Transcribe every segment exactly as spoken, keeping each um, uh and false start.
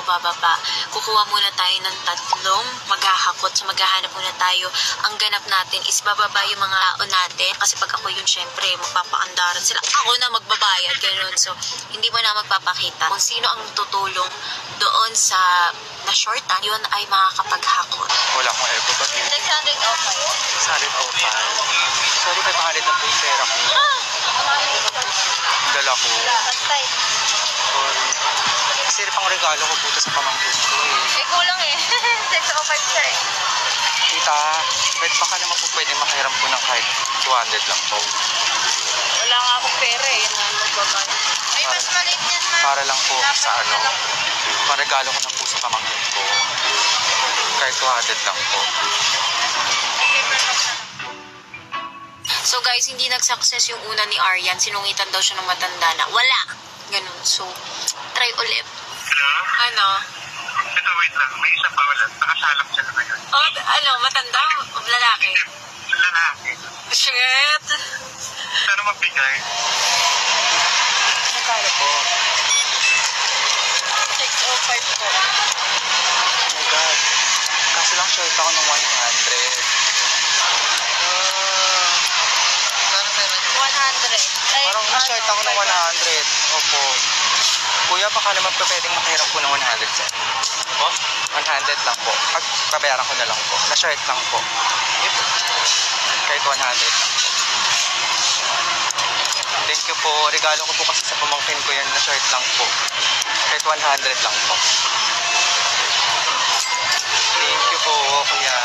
bababa. Kukuha muna tayo ng tatlong maghahakot. So maghahanap muna tayo. Ang ganap natin is bababa yung mga tao natin. Kasi pag ako yun, syempre, magpapaandaran sila. Ako na magbabayad, ganun. So, hindi mo na magpapakita kung sino ang tutulong doon sa na-shortan, yun ay makakapaghakot. Wala akong eco bag yun. six hundred oh five. six hundred oh five. Sorry, five hundred ang po yung pera ko. Ah! Dala ko. Sorry. Kasi pang regalo ko po ito sa pamangkin ko eh. Eh, kulang eh. six oh five siya eh. Tita, pwede baka naman po pwede makahiram po ng kahit two hundred lang po. Wala nga akong pera eh. Yan nga magbabayad. Ay, mas maliit yan, ma. Para lang po sa ano, paregalo ko na po sa pamangkin ko. Kahit two hundred lang po. So guys, hindi nag-success yung una ni Aryan. Sinungitan daw siya ng matanda na wala. Ganun. So, try ulit. Hello? Ano? Ito, wait lang. May isa pa wala. Nakasalak siya na ngayon. Oh, ano? Matanda o lalaki? Lalaki. Shit! Sana magbigay. Magkano po? six oh five po. Oh my God. Kaso lang short ako ng one hundred. Sana pera niyo. one hundred. Ay, Parang na-short ako ng one hundred. Opo. Kuya, baka naman po pwedeng makahiram po ng one hundred, sir. Po? one hundred lang po. Pag babayaran ko na lang po. Na-short lang po. Kahit one hundred lang po. Thank you po. Regalo ko po kasi sa pamangkin ko yan. Na-short lang po. Kahit one hundred lang po. Thank you po, kuya.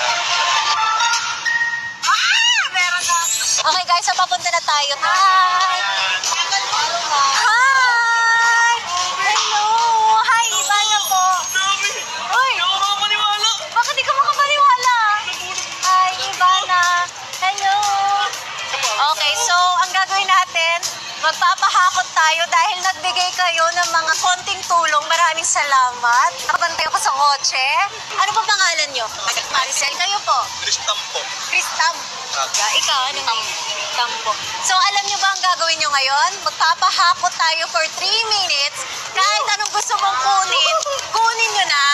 Ah! Meron na. Okay guys, so papunta na tayo. Hi! Hi! Hello! Hi, Ivana po. Uy! Bakit di ka makapaniwala? Hi, Ivana. Hello! Okay, so ang gagawin natin, magpapahakot tayo dahil nagbigay kayo ng mga konting tulong. Maraming salamat. Nakabantay ako sa kotse. Ano pa pangalan nyo? Maricel, kayo po? Tristan po. Kristam. Yeah, ikaw, ano name? Tampo. So, alam nyo ba ang gagawin nyo ngayon? Magpapahakot tayo for three minutes. Kahit anong gusto mong kunin, kunin nyo na.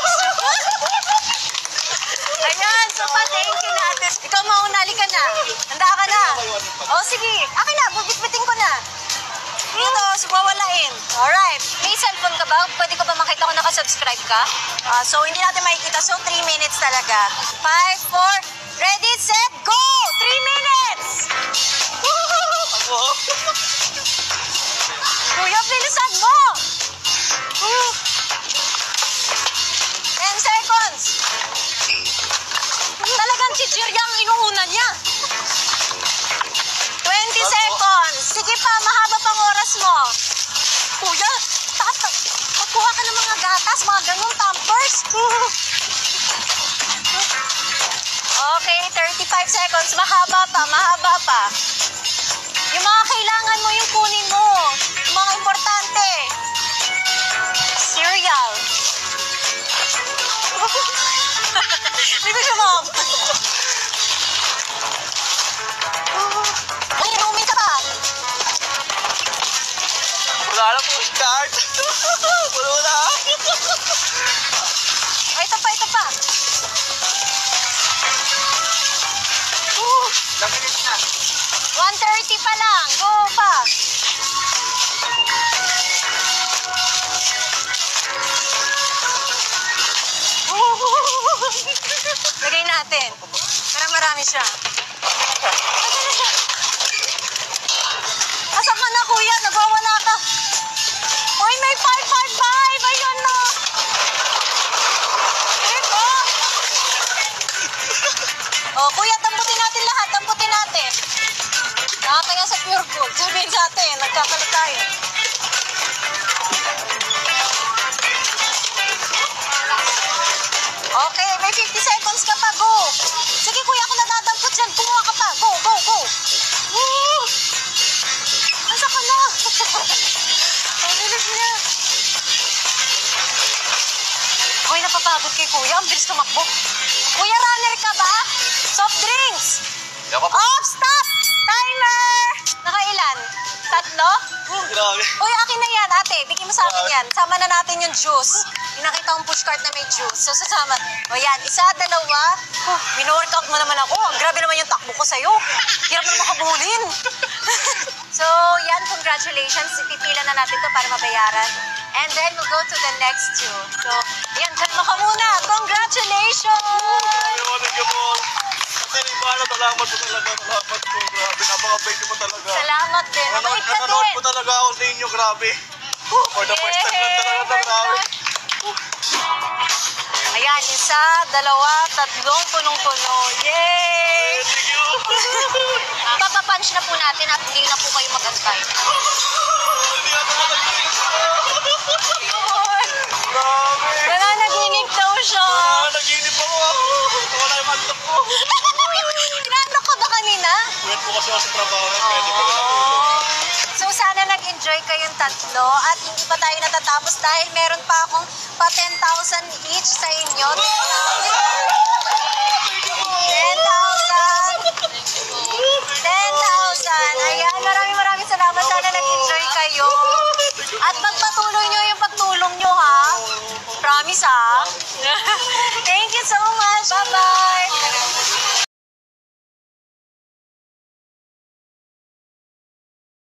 Ayan, so pa-thank you natin. Ikaw maunali ka na. Handa ka na. O, sige. Akin na, bubitbitin ko na. Ito, suwawalain. Alright. May cellphone ka ba? Pwede ko ba makita kung nakasubscribe ka? Uh, so, hindi natin makikita. So, three minutes talaga. five, four, ready, set, go! three minutes! Kuya, bilisan mo! ten seconds! Talagang chichirya ang inuuna niya. twenty seconds! Sige pa, mahaba pang oras mo. Kuya, tata, magkuha ka ng mga gatas, mga ganun tampers. Okay, thirty-five seconds. Mahaba pa, mahaba pa. Yung mga kailangan mo, yung kunin mo. Yung mga importante. Cereal. Bibig mo. Ay, inumin ka ba? Wala na po, start. Wala na. Ay, ito pa, ito pa. Nag-minutes na. one thirty pa lang. Go pa. Lagay natin. Para marami siya. Asan ka na, kuya? Nagwawala ka. Uy, may five five five. Ayun na. Ito. Oh, kuya, tamputin natin lahat. Tamputin natin. Nakakaya sa pure gold. Sabihin sa atin, nagkakalat tayo. Okay, may fifty seconds ka pa. Go. Sige, kuya, ako nadadampot dyan. Kumuha ka pa. Go, go, go. Woo! Nasa ka na? Ang bilis niya. Uy, napapagod kay kuya. Ang bilis tumakbo. Kuya, runner ka ba? Soft drinks. Off, stop! Timer! Nakailan? Tatlo? Oh, grabe. Uy, akin na yan, ate. Bigyan mo sa akin yan. Sama na natin yung juice. Yung nakita kong pushcart na may juice. So, sasama. O yan, isa, dalawa. Oh, mino-workout mo naman ako. Ang grabe naman yung takbo ko sa'yo. Hirap mo makabulin. So, yan, congratulations. Pipila na natin to para mabayaran. And then, we'll go to the next two. So, yan, kalma ka muna. Congratulations! Ayaw ka po. Ate Ivana, salamat po talaga. Salamat po. Grabe, napaka-bait mo talaga. Salamat din. Nanonood, Mabait ka nanonood din. po talaga ako sa inyo. Grabe. For the first time lang talaga ito. Grabe. Ayan, isa, dalawa, tatlong punong-puno. Yay! Thank you. Papapunch na po natin at hindi na po kayo mag-antay. Hindi ako Grabe. Nananaginip daw siya. Ah, naginip ako. Wala yung mantok ko. Inaanok ka ba kanina? Wait po kasi ako sa trabaho. Kaya di ko natulog. So sana nag-enjoy kayong tatlo at hindi pa tayo natatapos dahil meron pa akong pa ten thousand each sa inyo. ten thousand! ten thousand! Ayan, maraming maraming salamat. Sana nag-enjoy kayo. At mag